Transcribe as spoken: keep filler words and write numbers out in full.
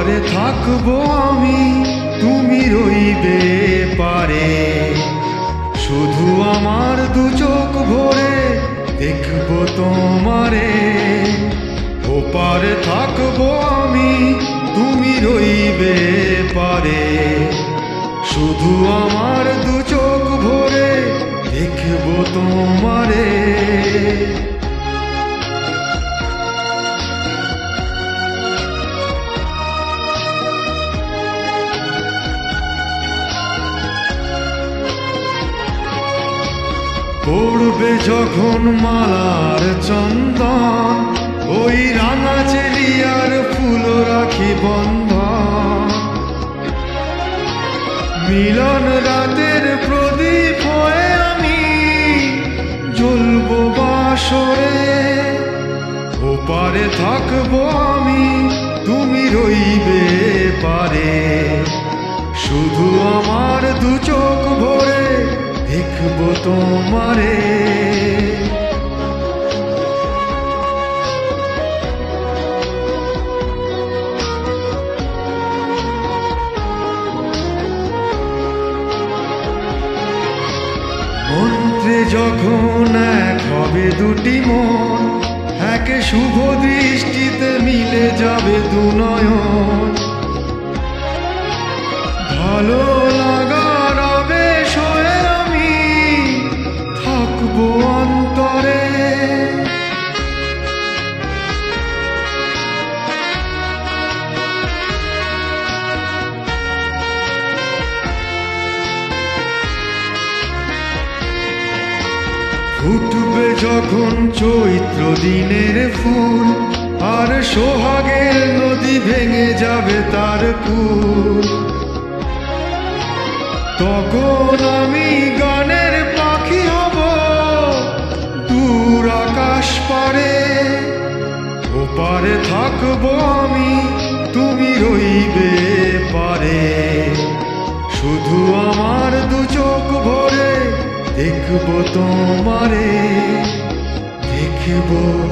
ওপারে থাকবো আমি, তুমি রইবে পারে। শুধু আমার দু চোখ ভরে দেখবো তোমারে। ওপারে থাকবো আমি, তুমি রইবে পারে। শুধু আমার দু চোখ ভরে দেখবো তোমারে। পড়বে যখন মালার চন্দন, ওই রাঙা চেলিয়ার ফুল রাখি বন্ধন। মিলন রাতের প্রদীপ হয়ে আমি জ্বলবো বাসরে। ওপারে থাকবো আমি, তুমি রইবে পারে। শুধু আমার দু চোখ ভরে দেখবো তোমারে। মন্ত্রে যখন এক হবে দুটি মন, একে শুভ দৃষ্টিতে মিলে যাবে দু নয়ন। ভালো লাগার আবেশ হয়ে আমি থাকবো অন্তরে। ফুটবে যখন চৈত্র দিনের ফুল, আর সোহাগের নদী ভেঙে যাবে তার কুল। তখন আমি গানের পাখি হব দূর আকাশ পারে। ওপারে থাকবো আমি, তুমি রইবে পারে। শুধু আমার দু চোখ ভরে দেখবো তোমারে, দেখবো।